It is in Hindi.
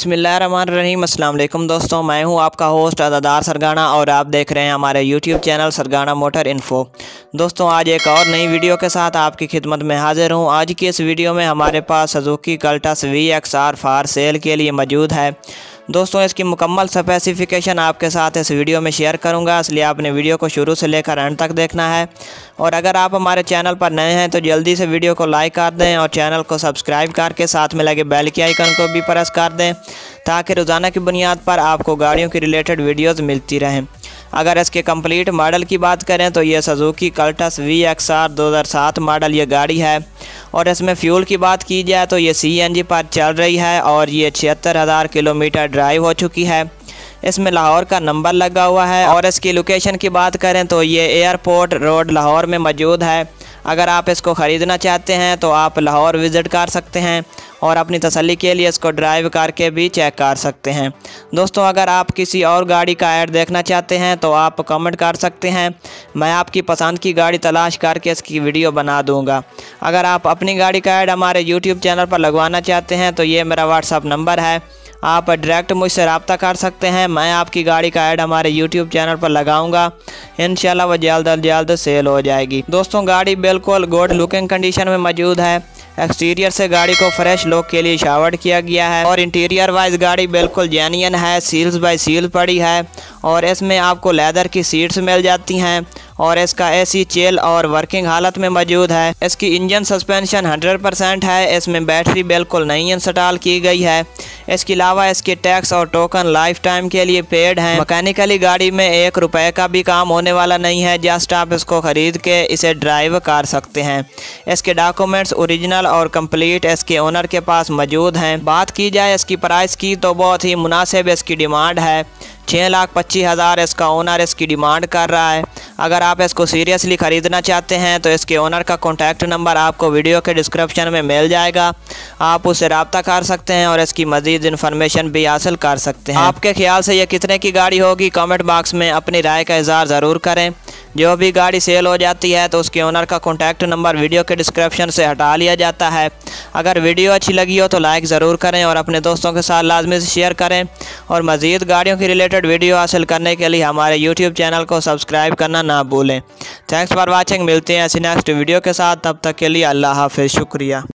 बिस्मिल्लाहिर्रहमानिर्रहीम। अस्सलाम वालेकुम दोस्तों, मैं हूं आपका होस्ट अदादार सरगाना और आप देख रहे हैं हमारे YouTube channel Sargana motor info. दोस्तों, आज एक और नई वीडियो के साथ आपकी खिदमत में हाजिर हूं। आज की इस वीडियो में हमारे पास Suzuki Cultus VXR for sale के लिए मौजूद है। दोस्तों, इसकी मुकम्मल स्पेसिफिकेशन आपके साथ इस वीडियो में शेयर करूंगा, इसलिए आपने वीडियो को शुरू से लेकर एंड तक देखना है। और अगर आप हमारे चैनल पर नए हैं तो जल्दी से वीडियो को लाइक कर दें और चैनल को सब्सक्राइब करके साथ में लगे बेल के आइकन को भी प्रेस कर दें, ताकि रोज़ाना की बुनियाद पर आपको गाड़ियों की रिलेटेड वीडियोज़ मिलती रहें। अगर इसके कंप्लीट मॉडल की बात करें तो ये सुजुकी कल्टस VXR 2007 मॉडल ये गाड़ी है। और इसमें फ्यूल की बात की जाए तो ये CNG पर चल रही है और ये 76,000 किलोमीटर ड्राइव हो चुकी है। इसमें लाहौर का नंबर लगा हुआ है। और इसकी लोकेशन की बात करें तो ये एयरपोर्ट रोड लाहौर में मौजूद है। अगर आप इसको ख़रीदना चाहते हैं तो आप लाहौर विज़िट कर सकते हैं और अपनी तसल्ली के लिए इसको ड्राइव करके भी चेक कर सकते हैं। दोस्तों, अगर आप किसी और गाड़ी का ऐड देखना चाहते हैं तो आप कमेंट कर सकते हैं, मैं आपकी पसंद की गाड़ी तलाश करके इसकी वीडियो बना दूंगा। अगर आप अपनी गाड़ी का ऐड हमारे यूट्यूब चैनल पर लगवाना चाहते हैं तो ये मेरा व्हाट्सअप नंबर है, आप डायरेक्ट मुझसे रब्ता कर सकते हैं। मैं आपकी गाड़ी का ऐड हमारे यूट्यूब चैनल पर लगाऊंगा, इंशाल्लाह वो जल्द अज जल्द सेल हो जाएगी। दोस्तों, गाड़ी बिल्कुल गुड लुकिंग कंडीशन में मौजूद है। एक्सटीरियर से गाड़ी को फ्रेश लुक के लिए शावर्ड किया गया है और इंटीरियर वाइज गाड़ी बिल्कुल जेन्युइन है, सील्स बाय सील पड़ी है। और इसमें आपको लेदर की सीट्स मिल जाती हैं और इसका AC चेल और वर्किंग हालत में मौजूद है। इसकी इंजन सस्पेंशन 100% है। इसमें बैटरी बिल्कुल नई इंस्टॉल की गई है। इसके अलावा इसके टैक्स और टोकन लाइफ टाइम के लिए पेड हैं। मैकेनिकली गाड़ी में 1 रुपए का भी काम होने वाला नहीं है, जस्ट आप इसको ख़रीद के इसे ड्राइव कर सकते हैं। इसके डॉक्यूमेंट्स ओरिजिनल और कंप्लीट इसके ओनर के पास मौजूद हैं। बात की जाए इसकी प्राइस की तो बहुत ही मुनासिब इसकी डिमांड है। 6,25,000 इसका ओनर इसकी डिमांड कर रहा है। अगर आप इसको सीरियसली ख़रीदना चाहते हैं तो इसके ओनर का कॉन्टैक्ट नंबर आपको वीडियो के डिस्क्रिप्शन में मिल जाएगा, आप उससे रब्ता कर सकते हैं और इसकी मज़ीद इन्फॉर्मेशन भी हासिल कर सकते हैं। आपके ख्याल से ये कितने की गाड़ी होगी, कमेंट बॉक्स में अपनी राय का इज़हार ज़रूर करें। जो भी गाड़ी सेल हो जाती है तो उसके ओनर का कॉन्टैक्ट नंबर वीडियो के डिस्क्रिप्शन से हटा लिया जाता है। अगर वीडियो अच्छी लगी हो तो लाइक ज़रूर करें और अपने दोस्तों के साथ लाजमी से शेयर करें। और मज़ीद गाड़ियों की रिलेटेड वीडियो हासिल करने के लिए हमारे यूट्यूब चैनल को सब्सक्राइब करना ना भूलें। Thanks for watching. मिलते हैं ऐसी नेक्स्ट वीडियो के साथ, तब तक के लिए अल्लाह हाफ़िज़। शुक्रिया।